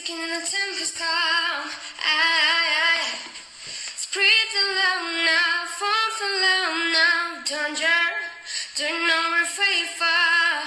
shaking and the tempest come. Spread the love now, fall for love now. Turn over faithful.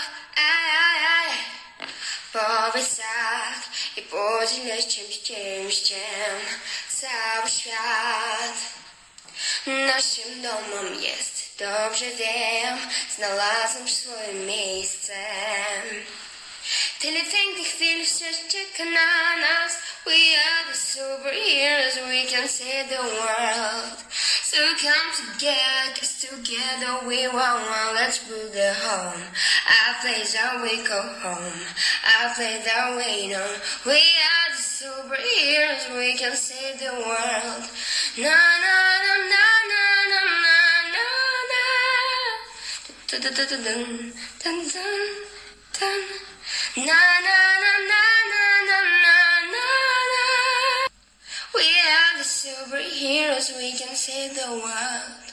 Powiedz tak i podziel czymś cały świat. Naszym domem jest, dobrze wiem, znalazłem swoje miejsce. Tyle pięknych chwil wciąż czeka na nas. We are the superheroes, we can save the world. So come together, 'cause together we want one. Let's build a home. Our place, our way, go home. Our place, our way, no. We are the superheroes, we can save the world. Na na na na na na na na na. Dun dun dun dun dun dun dun. Na na na na na na na na. We are the superheroes, we can save the world.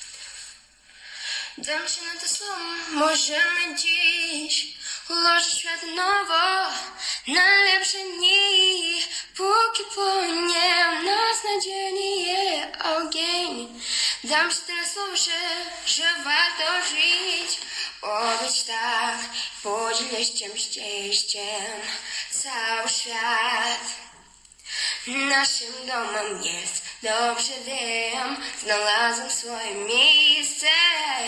Dam się na to słowo, możemy dziś ułożyć świat nowo na lepsze dni. Póki płonie w nas nadzieję ogień. Dam się na słowo, że warto żyć. Powiedz tak, podziel szczęściem cały świat. Naszym domem jest, dobrze wiem, znalazłem swoje miejsce.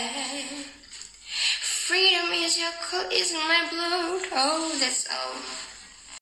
Freedom is your call, is my blood, oh that's all.